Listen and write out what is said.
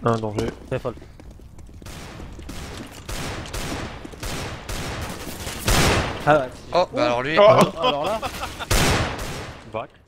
Un danger. Très folle. Ah ouais. Oh, bah alors lui. Oh. Alors là. Bac.